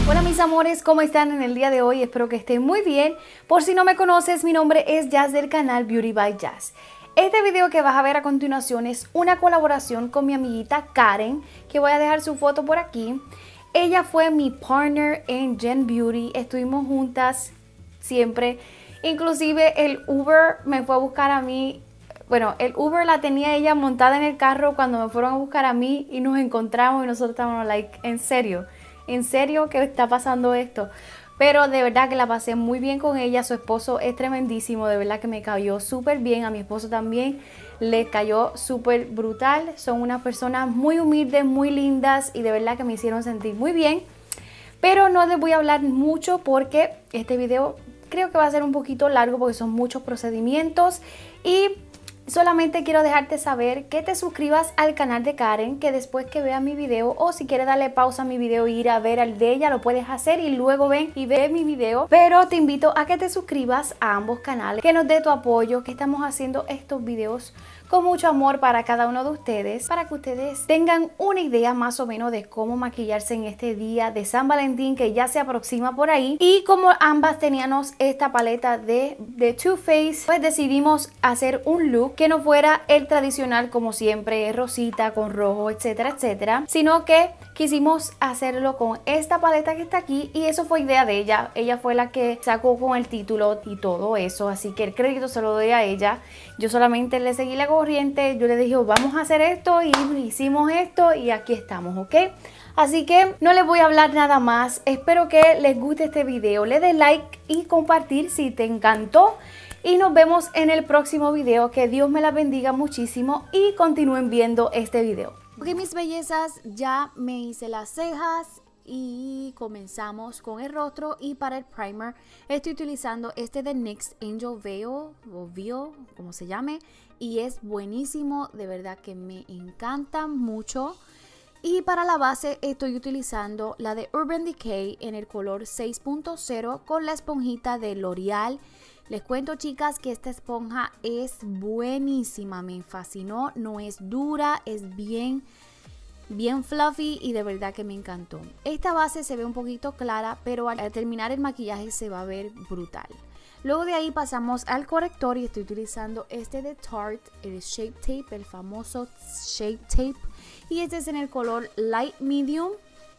Hola mis amores, ¿cómo están en el día de hoy? Espero que estén muy bien. Por si no me conoces, mi nombre es Jazz del canal Beauty by Jazz. Este video que vas a ver a continuación es una colaboración con mi amiguita Karen, que voy a dejar su foto por aquí. Ella fue mi partner en Gen Beauty, estuvimos juntas siempre. Inclusive el Uber me fue a buscar a mí. Bueno, el Uber la tenía ella montada en el carro cuando me fueron a buscar a mí y nos encontramos y nosotros estábamos like, ¿en serio que está pasando esto? Pero de verdad que la pasé muy bien con ella. Su esposo es tremendísimo, de verdad que me cayó súper bien. A mi esposo también le cayó súper brutal. Son unas personas muy humildes, muy lindas y de verdad que me hicieron sentir muy bien. Pero no les voy a hablar mucho porque este video creo que va a ser un poquito largo porque son muchos procedimientos y solamente quiero dejarte saber que te suscribas al canal de Karen, que después que veas mi video o si quieres darle pausa a mi video e ir a ver al de ella, lo puedes hacer y luego ven y ve mi video. Pero te invito a que te suscribas a ambos canales, que nos dé tu apoyo, que estamos haciendo estos videos con mucho amor para cada uno de ustedes, para que ustedes tengan una idea más o menos de cómo maquillarse en este día de San Valentín que ya se aproxima por ahí. Y como ambas teníamos esta paleta de Too Faced, pues decidimos hacer un look que no fuera el tradicional como siempre, rosita con rojo, etcétera, etcétera, sino que quisimos hacerlo con esta paleta que está aquí y eso fue idea de ella. Ella fue la que sacó con el título y todo eso, así que el crédito se lo doy a ella. Yo solamente le seguí la corriente, yo le dije vamos a hacer esto y hicimos esto y aquí estamos, ¿ok? Así que no les voy a hablar nada más. Espero que les guste este video, le des like y compartir si te encantó. Y nos vemos en el próximo video. Que Dios me la bendiga muchísimo y continúen viendo este video. Ok, mis bellezas, ya me hice las cejas y comenzamos con el rostro. Y para el primer estoy utilizando este de NYX Angel Veil o Veil, como se llame. Y es buenísimo, de verdad que me encanta mucho. Y para la base estoy utilizando la de Urban Decay en el color 6.0 con la esponjita de L'Oreal. Les cuento, chicas, que esta esponja es buenísima, me fascinó, no es dura, es bien fluffy y de verdad que me encantó. Esta base se ve un poquito clara, pero al terminar el maquillaje se va a ver brutal. Luego de ahí pasamos al corrector y estoy utilizando este de Tarte, el Shape Tape, el famoso Shape Tape. Y este es en el color Light Medium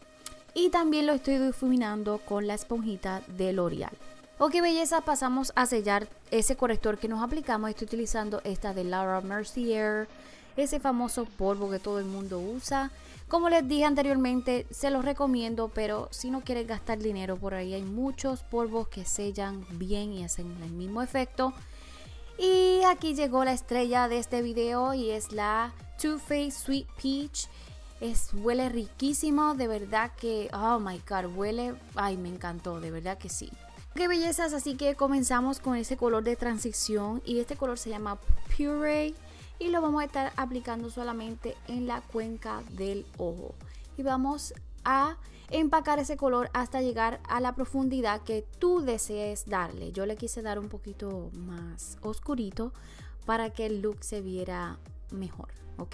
y también lo estoy difuminando con la esponjita de L'Oreal. Ok, belleza, pasamos a sellar ese corrector que nos aplicamos. Estoy utilizando esta de Laura Mercier, ese famoso polvo que todo el mundo usa. Como les dije anteriormente, se los recomiendo, pero si no quieres gastar dinero, por ahí hay muchos polvos que sellan bien y hacen el mismo efecto. Y aquí llegó la estrella de este video y es la Too Faced Sweet Peach. Huele riquísimo, de verdad que, oh my god, huele, ay, me encantó, de verdad que sí. Qué bellezas, así que comenzamos con ese color de transición y este color se llama Puree y lo vamos a estar aplicando solamente en la cuenca del ojo y vamos a empacar ese color hasta llegar a la profundidad que tú desees darle. Yo le quise dar un poquito más oscurito para que el look se viera mejor, ¿ok?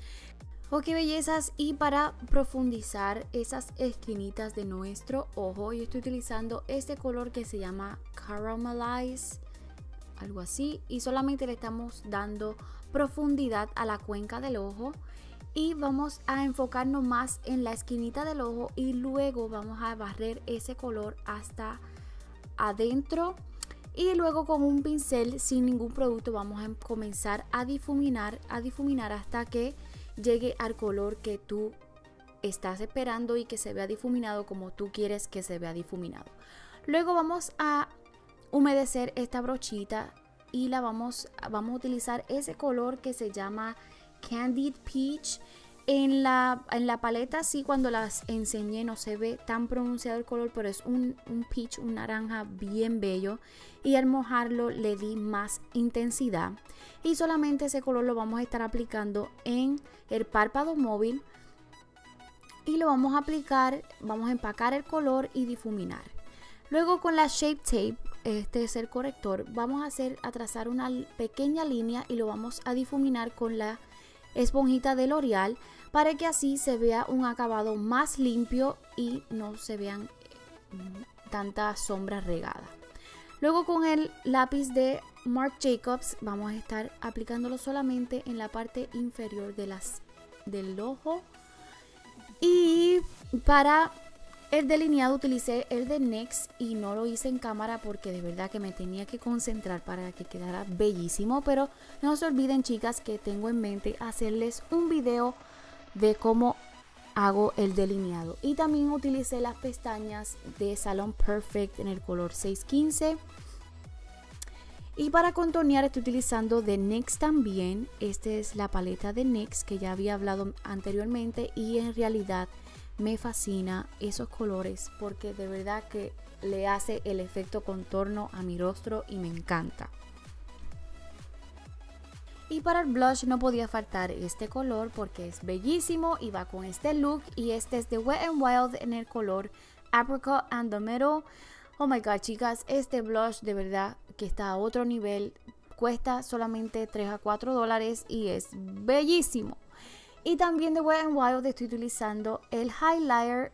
Ok, bellezas, y para profundizar esas esquinitas de nuestro ojo, yo estoy utilizando este color que se llama Caramelize, algo así, y solamente le estamos dando profundidad a la cuenca del ojo y vamos a enfocarnos más en la esquinita del ojo y luego vamos a barrer ese color hasta adentro y luego con un pincel sin ningún producto vamos a comenzar a difuminar hasta que llegue al color que tú estás esperando y que se vea difuminado como tú quieres que se vea difuminado. Luego vamos a humedecer esta brochita y vamos a utilizar ese color que se llama Candied Peach. En la paleta sí, cuando las enseñé no se ve tan pronunciado el color, pero es un peach, un naranja bien bello y al mojarlo le di más intensidad y solamente ese color lo vamos a estar aplicando en el párpado móvil y lo vamos a aplicar, vamos a empacar el color y difuminar. Luego con la Shape Tape, este es el corrector, vamos a trazar una pequeña línea y lo vamos a difuminar con la esponjita de L'Oreal para que así se vea un acabado más limpio y no se vean tanta sombra regada. Luego con el lápiz de Marc Jacobs vamos a estar aplicándolo solamente en la parte inferior del ojo. Y para el delineado utilicé el de NYX y no lo hice en cámara porque de verdad que me tenía que concentrar para que quedara bellísimo. Pero no se olviden, chicas, que tengo en mente hacerles un video de cómo hago el delineado. Y también utilicé las pestañas de Salon Perfect en el color 615. Y para contornear estoy utilizando de NYX también. Esta es la paleta de NYX que ya había hablado anteriormente y en realidad me fascina esos colores porque de verdad que le hace el efecto contorno a mi rostro y me encanta. Y para el blush no podía faltar este color porque es bellísimo y va con este look. Y este es de Wet n Wild en el color Apricot and the Middle. Oh my god, chicas, este blush de verdad que está a otro nivel. Cuesta solamente $3 a $4 y es bellísimo. Y también de Wet n Wild estoy utilizando el highlighter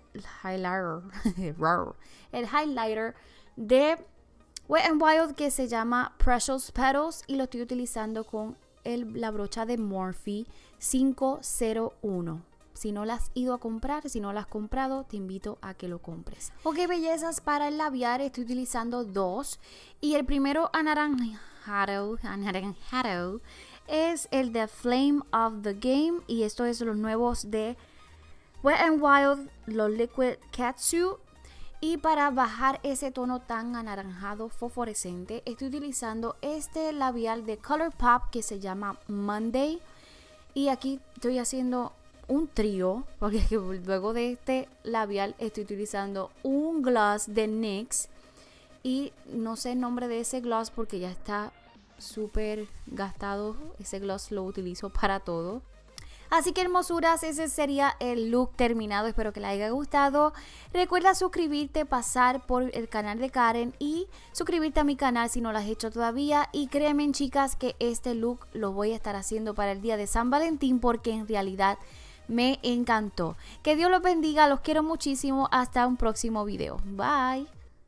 de Wet n Wild que se llama Precious Petals y lo estoy utilizando con la brocha de Morphe 501. Si no las has ido a comprar, si no las has comprado, te invito a que lo compres. Ok, bellezas, para el labial estoy utilizando dos. Y el primero anaranjado es el de Flame of the Game. Y esto es los nuevos de Wet n Wild, los Liquid Katsu. Y para bajar ese tono tan anaranjado fosforescente, estoy utilizando este labial de ColourPop que se llama Monday. Y aquí estoy haciendo un trío, porque luego de este labial estoy utilizando un gloss de NYX. Y no sé el nombre de ese gloss porque ya está súper gastado. Ese gloss lo utilizo para todo. Así que, hermosuras, ese sería el look terminado. Espero que les haya gustado. Recuerda suscribirte, pasar por el canal de Karen y suscribirte a mi canal si no lo has hecho todavía. Y créanme, chicas, que este look lo voy a estar haciendo para el día de San Valentín porque en realidad me encantó. Que Dios los bendiga, los quiero muchísimo. Hasta un próximo video. Bye.